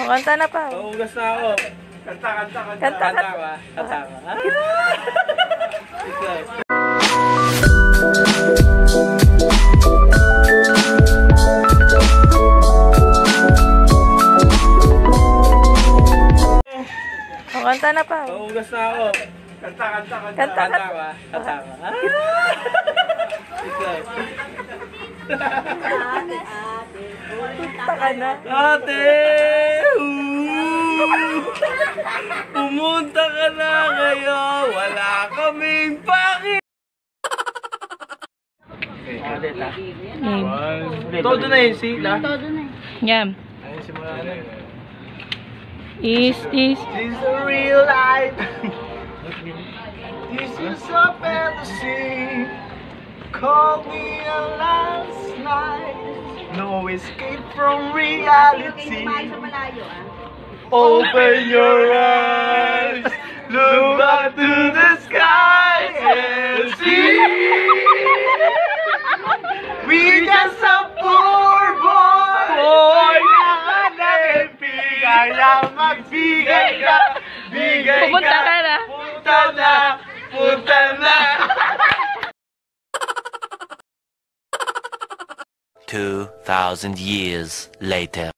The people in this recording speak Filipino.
O, kanta na pa. Maugas na ako. Kanta. Kanta ka. Kanta ka. O, kanta na pa. Maugas na ako. Kanta Kanta ka. ka. Punta ka na. Ate! Pumunta ka na ngayon. Wala kaming paki. Todo na yun sila. Yan. Ayun simula na. Is. This is a real life. This is a fantasy. Call me a last night. No escape from reality. Open your eyes. Look up to the sky and see. We just a poor boy. Kaya magbigay ka. Pumunta ka na. Punta na. 2,000 years later.